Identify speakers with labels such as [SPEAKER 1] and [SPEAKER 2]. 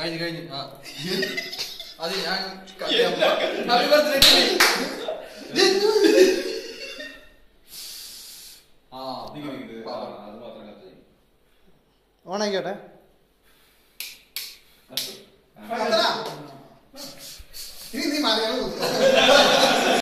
[SPEAKER 1] കഴിഞ്ഞു അത് ഞാൻ ഹാപ്പി ബർത്ത്ഡേ
[SPEAKER 2] ഓണായിക്കോട്ടെ. നീ മലയാളം